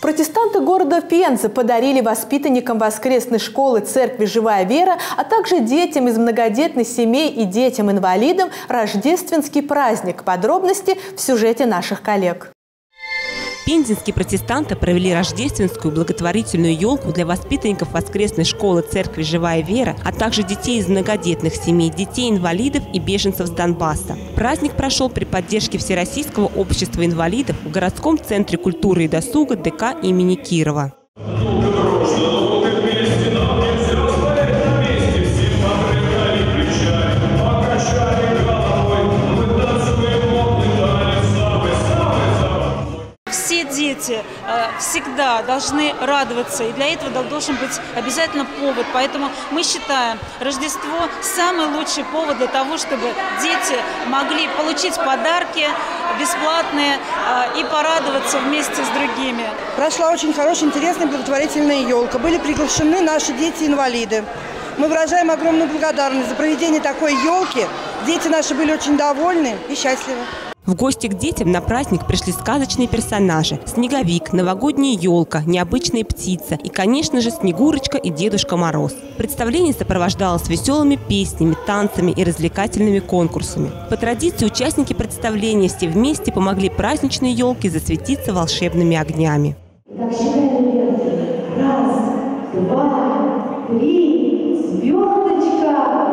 Протестанты города Пензы подарили воспитанникам воскресной школы церкви «Живая вера», а также детям из многодетных семей и детям-инвалидам рождественский праздник. Подробности в сюжете наших коллег. Пензенские протестанты провели рождественскую благотворительную елку для воспитанников воскресной школы церкви «Живая вера», а также детей из многодетных семей, детей-инвалидов и беженцев с Донбасса. Праздник прошел при поддержке Всероссийского общества инвалидов в городском центре культуры и досуга ДК имени Кирова. Все дети всегда должны радоваться, и для этого должен быть обязательно повод. Поэтому мы считаем, Рождество – самый лучший повод для того, чтобы дети могли получить подарки бесплатные и порадоваться вместе с другими. Прошла очень хорошая, интересная благотворительная елка. Были приглашены наши дети-инвалиды. Мы выражаем огромную благодарность за проведение такой елки. Дети наши были очень довольны и счастливы. В гости к детям на праздник пришли сказочные персонажи: снеговик, новогодняя елка, необычная птица и, конечно же, Снегурочка и Дедушка Мороз. Представление сопровождалось веселыми песнями, танцами и развлекательными конкурсами. По традиции участники представления все вместе помогли праздничной елке засветиться волшебными огнями. Раз, два, три, звездочка!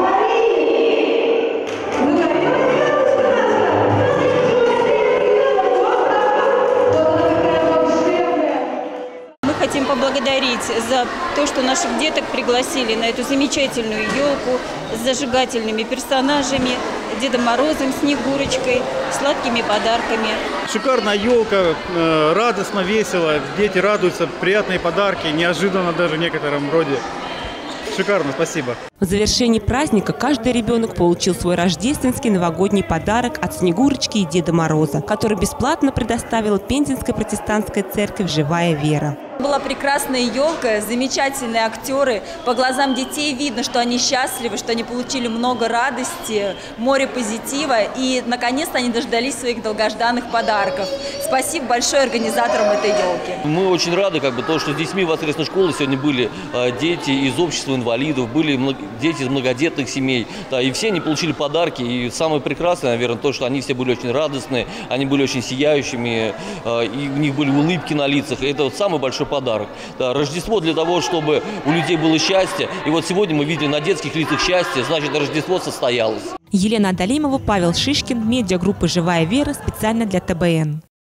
Хотим поблагодарить за то, что наших деток пригласили на эту замечательную елку с зажигательными персонажами, Дедом Морозом, Снегурочкой, сладкими подарками. Шикарная елка, радостно, весело, дети радуются, приятные подарки, неожиданно даже в некотором роде. Шикарно, спасибо. В завершении праздника каждый ребенок получил свой рождественский новогодний подарок от Снегурочки и Деда Мороза, который бесплатно предоставила Пензенская протестантская церковь «Живая вера». Была прекрасная елка, замечательные актеры. По глазам детей видно, что они счастливы, что они получили много радости, море позитива. И, наконец-то, они дождались своих долгожданных подарков. Спасибо большое организаторам этой елки. Мы очень рады, то, что с детьми воскресной школы сегодня были дети из общества инвалидов, были дети из многодетных семей. Да, и все они получили подарки. И самое прекрасное, наверное, то, что они все были очень радостные, они были очень сияющими, и у них были улыбки на лицах. И это вот самый большой подарок. Да, Рождество для того, чтобы у людей было счастье. И вот сегодня мы видели на детских лицах счастье, значит, Рождество состоялось. Елена Адалимова, Павел Шишкин, медиагруппа «Живая вера» специально для ТБН.